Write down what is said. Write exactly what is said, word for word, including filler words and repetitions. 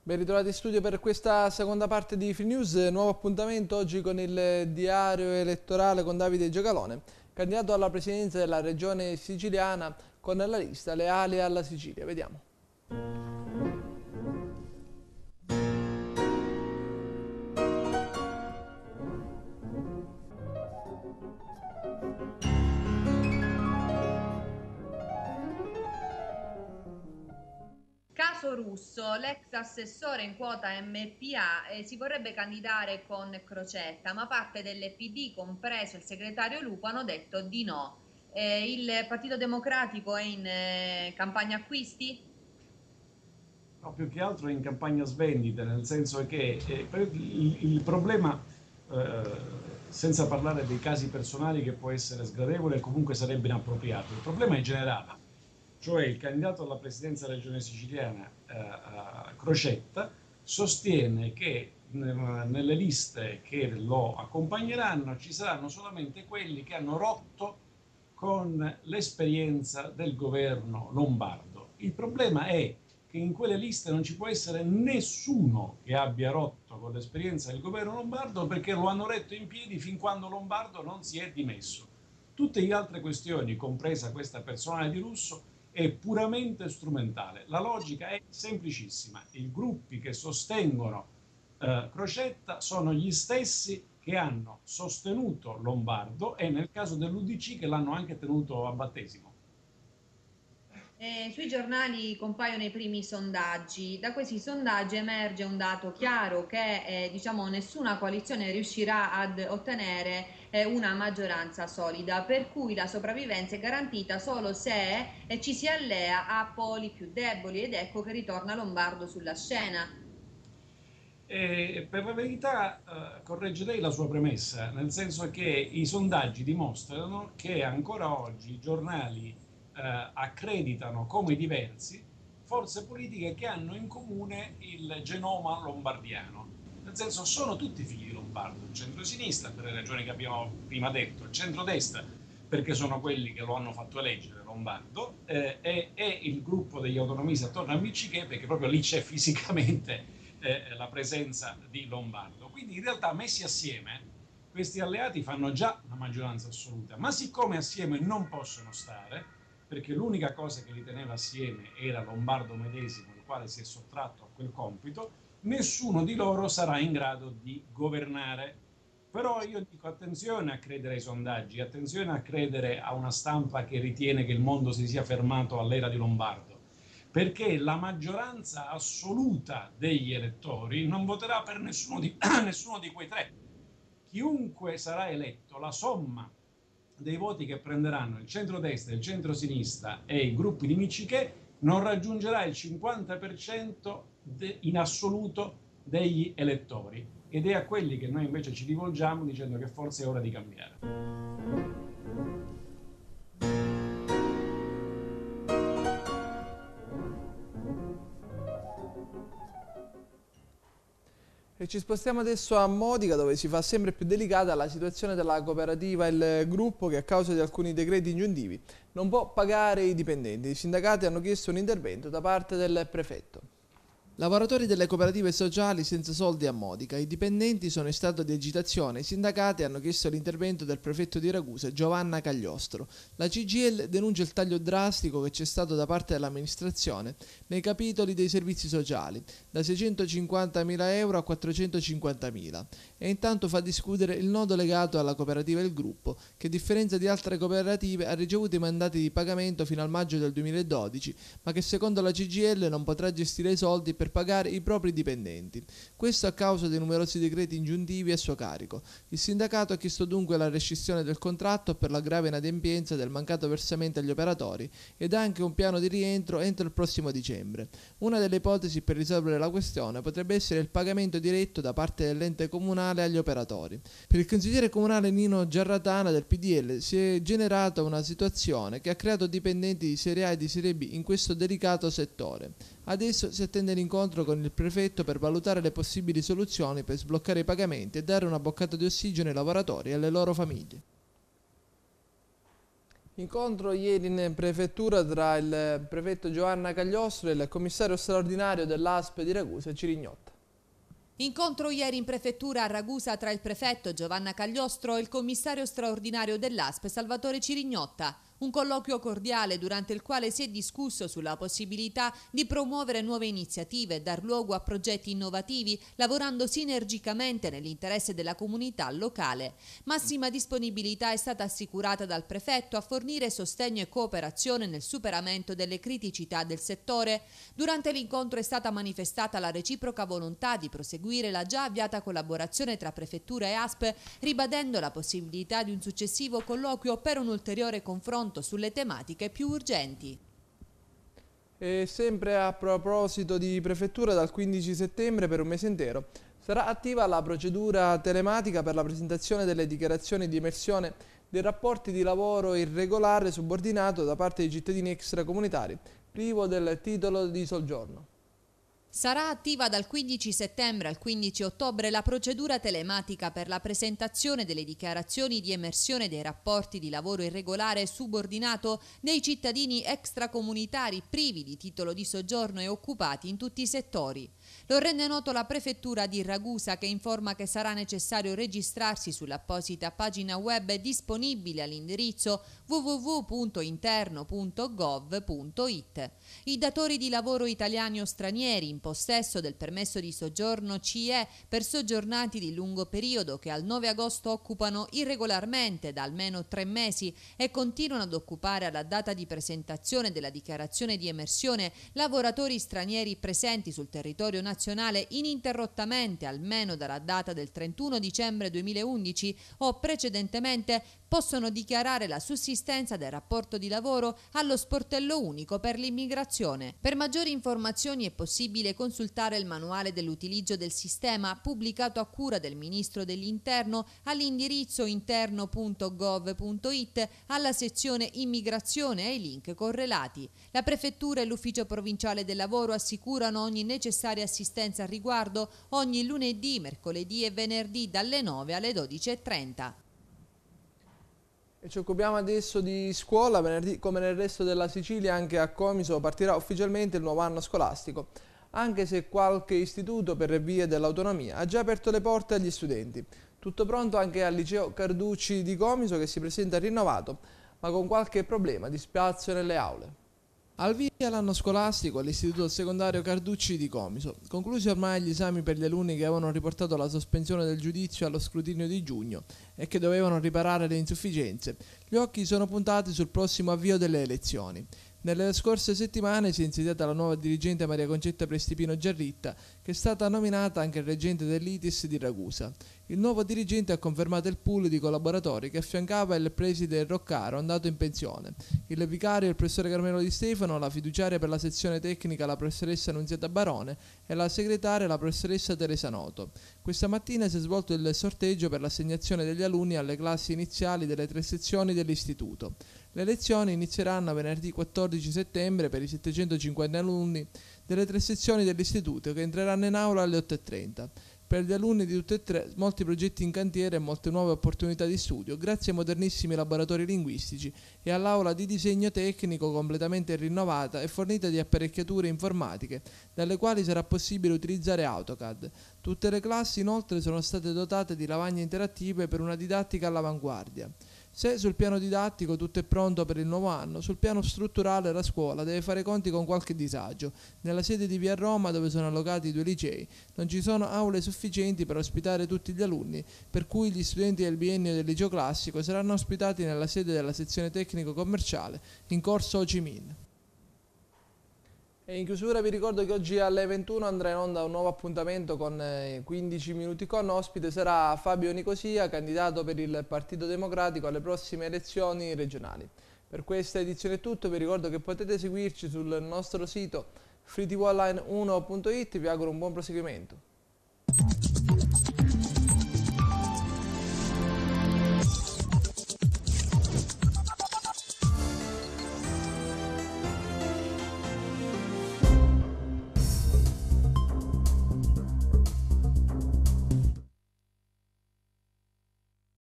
Ben ritrovati in studio per questa seconda parte di Free News, nuovo appuntamento oggi con il diario elettorale con Davide Giacalone, candidato alla presidenza della regione siciliana con la lista Leali alla Sicilia. Vediamo. Caso Russo, l'ex assessore in quota M P A, eh, si vorrebbe candidare con Crocetta, ma parte del P D, compreso il segretario Lupo, hanno detto di no. Eh, il Partito Democratico è in eh, campagna acquisti? No, più che altro in campagna svendite, nel senso che eh, il, il problema, eh, senza parlare dei casi personali che può essere sgradevole e comunque sarebbe inappropriato, il problema è generale, cioè il candidato alla presidenza della regione siciliana, eh, Crocetta, sostiene che nelle liste che lo accompagneranno ci saranno solamente quelli che hanno rotto con l'esperienza del governo lombardo. Il problema è che in quelle liste non ci può essere nessuno che abbia rotto con l'esperienza del governo lombardo, perché lo hanno retto in piedi fin quando Lombardo non si è dimesso. Tutte le altre questioni, compresa questa personale di Russo, è puramente strumentale. La logica è semplicissima. I gruppi che sostengono eh, Crocetta sono gli stessi che hanno sostenuto Lombardo e nel caso dell'U D C che l'hanno anche tenuto a battesimo. Eh, sui giornali compaiono i primi sondaggi. Da questi sondaggi emerge un dato chiaro che eh, diciamo, nessuna coalizione riuscirà ad ottenere eh, una maggioranza solida, per cui la sopravvivenza è garantita solo se eh, ci si allea a poli più deboli, ed ecco che ritorna Lombardo sulla scena. E per la verità eh, correggerei la sua premessa, nel senso che i sondaggi dimostrano che ancora oggi i giornali eh, accreditano come diversi forze politiche che hanno in comune il genoma lombardiano. Nel senso, sono tutti figli di Lombardo, il centro-sinistra per le ragioni che abbiamo prima detto, il centrodestra perché sono quelli che lo hanno fatto eleggere Lombardo, eh, e, e il gruppo degli autonomisti attorno a Miccichè, perché proprio lì c'è fisicamente eh, la presenza di Lombardo. Quindi in realtà messi assieme questi alleati fanno già una maggioranza assoluta, ma siccome assieme non possono stare, perché l'unica cosa che li teneva assieme era Lombardo medesimo, il quale si è sottratto a quel compito, nessuno di loro sarà in grado di governare. Però io dico attenzione a credere ai sondaggi, attenzione a credere a una stampa che ritiene che il mondo si sia fermato all'era di Lombardo, perché la maggioranza assoluta degli elettori non voterà per nessuno di, nessuno di quei tre. Chiunque sarà eletto, la somma dei voti che prenderanno il centrodestra, il centrosinistra e i gruppi di Miccichè non raggiungerà il cinquanta per cento in assoluto degli elettori, ed è a quelli che noi invece ci rivolgiamo dicendo che forse è ora di cambiare. E ci spostiamo adesso a Modica, dove si fa sempre più delicata la situazione della cooperativa Il Gruppo, che a causa di alcuni decreti ingiuntivi non può pagare i dipendenti. I sindacati hanno chiesto un intervento da parte del prefetto. Lavoratori delle cooperative sociali senza soldi a Modica. I dipendenti sono in stato di agitazione. I sindacati hanno chiesto l'intervento del prefetto di Ragusa, Giovanna Cagliostro. La C G I L denuncia il taglio drastico che c'è stato da parte dell'amministrazione nei capitoli dei servizi sociali, da seicentocinquantamila euro a quattrocentocinquantamila, e intanto fa discutere il nodo legato alla cooperativa Il Gruppo, che a differenza di altre cooperative ha ricevuto i mandati di pagamento fino al maggio del duemiladodici, ma che secondo la C G I L non potrà gestire i soldi per per pagare i propri dipendenti. Questo a causa dei numerosi decreti ingiuntivi a suo carico. Il sindacato ha chiesto dunque la rescissione del contratto per la grave inadempienza del mancato versamento agli operatori ed anche un piano di rientro entro il prossimo dicembre. Una delle ipotesi per risolvere la questione potrebbe essere il pagamento diretto da parte dell'ente comunale agli operatori. Per il consigliere comunale Nino Giarratana del P D L si è generata una situazione che ha creato dipendenti di serie A e di serie B in questo delicato settore. Adesso si attende l'incontro con il prefetto per valutare le possibili soluzioni per sbloccare i pagamenti e dare una boccata di ossigeno ai lavoratori e alle loro famiglie. Incontro ieri in prefettura tra il prefetto Giovanna Cagliostro e il commissario straordinario dell'A S P di Ragusa, Cirignotta. Incontro ieri in prefettura a Ragusa tra il prefetto Giovanna Cagliostro e il commissario straordinario dell'A S P, Salvatore Cirignotta. Un colloquio cordiale durante il quale si è discusso sulla possibilità di promuovere nuove iniziative e dar luogo a progetti innovativi, lavorando sinergicamente nell'interesse della comunità locale. Massima disponibilità è stata assicurata dal prefetto a fornire sostegno e cooperazione nel superamento delle criticità del settore. Durante l'incontro è stata manifestata la reciproca volontà di proseguire la già avviata collaborazione tra prefettura e A S P, ribadendo la possibilità di un successivo colloquio per un ulteriore confronto sulle tematiche più urgenti. E sempre a proposito di prefettura, dal quindici settembre per un mese intero sarà attiva la procedura telematica per la presentazione delle dichiarazioni di emersione dei rapporti di lavoro irregolare subordinato da parte dei cittadini extracomunitari privo del titolo di soggiorno. Sarà attiva dal quindici settembre al quindici ottobre la procedura telematica per la presentazione delle dichiarazioni di emersione dei rapporti di lavoro irregolare subordinato dei cittadini extracomunitari privi di titolo di soggiorno e occupati in tutti i settori. Lo rende noto la prefettura di Ragusa, che informa che sarà necessario registrarsi sull'apposita pagina web disponibile all'indirizzo w w w punto interno punto gov punto it. I datori di lavoro italiani o stranieri in possesso del permesso di soggiorno C E per soggiornanti di lungo periodo che al nove agosto occupano irregolarmente da almeno tre mesi e continuano ad occupare alla data di presentazione della dichiarazione di emersione lavoratori stranieri presenti sul territorio nazionale ininterrottamente almeno dalla data del trentuno dicembre duemilaundici o precedentemente possono dichiarare la sussistenza del rapporto di lavoro allo sportello unico per l'immigrazione. Per maggiori informazioni è possibile consultare il manuale dell'utilizzo del sistema pubblicato a cura del Ministro dell'Interno all'indirizzo interno punto gov punto it alla sezione Immigrazione e ai link correlati. La Prefettura e l'Ufficio Provinciale del Lavoro assicurano ogni necessaria assistenza al riguardo ogni lunedì, mercoledì e venerdì dalle nove alle dodici e trenta. E ci occupiamo adesso di scuola. Venerdì, come nel resto della Sicilia, anche a Comiso partirà ufficialmente il nuovo anno scolastico, anche se qualche istituto, per via dell'autonomia, ha già aperto le porte agli studenti. Tutto pronto anche al liceo Carducci di Comiso, che si presenta rinnovato, ma con qualche problema di spazio nelle aule. Al via l'anno scolastico all'istituto secondario Carducci di Comiso, conclusi ormai gli esami per gli alunni che avevano riportato la sospensione del giudizio allo scrutinio di giugno e che dovevano riparare le insufficienze. Gli occhi sono puntati sul prossimo avvio delle elezioni. Nelle scorse settimane si è insediata la nuova dirigente Maria Concetta Prestipino Giarritta, che è stata nominata anche reggente dell'I T I S di Ragusa. Il nuovo dirigente ha confermato il pool di collaboratori che affiancava il preside Roccaro, andato in pensione, il vicario il professore Carmelo Di Stefano, la fiduciaria per la sezione tecnica la professoressa Annunziata Barone e la segretaria la professoressa Teresa Noto. Questa mattina si è svolto il sorteggio per l'assegnazione degli alunni alle classi iniziali delle tre sezioni dell'istituto. Le lezioni inizieranno venerdì quattordici settembre per i settecentocinquanta alunni delle tre sezioni dell'istituto, che entreranno in aula alle otto e trenta. Per gli alunni di tutte e tre, molti progetti in cantiere e molte nuove opportunità di studio, grazie ai modernissimi laboratori linguistici e all'aula di disegno tecnico completamente rinnovata e fornita di apparecchiature informatiche, dalle quali sarà possibile utilizzare AutoCAD. Tutte le classi inoltre sono state dotate di lavagne interattive per una didattica all'avanguardia. Se sul piano didattico tutto è pronto per il nuovo anno, sul piano strutturale la scuola deve fare conti con qualche disagio. Nella sede di Via Roma, dove sono allocati i due licei, non ci sono aule sufficienti per ospitare tutti gli alunni, per cui gli studenti del biennio del liceo classico saranno ospitati nella sede della sezione tecnico commerciale in corso Ho Chi Minh. E in chiusura vi ricordo che oggi alle ventuno andrà in onda un nuovo appuntamento con quindici minuti con. Ospite sarà Fabio Nicosia, candidato per il Partito Democratico alle prossime elezioni regionali. Per questa edizione è tutto, vi ricordo che potete seguirci sul nostro sito free t v online uno punto it, vi auguro un buon proseguimento.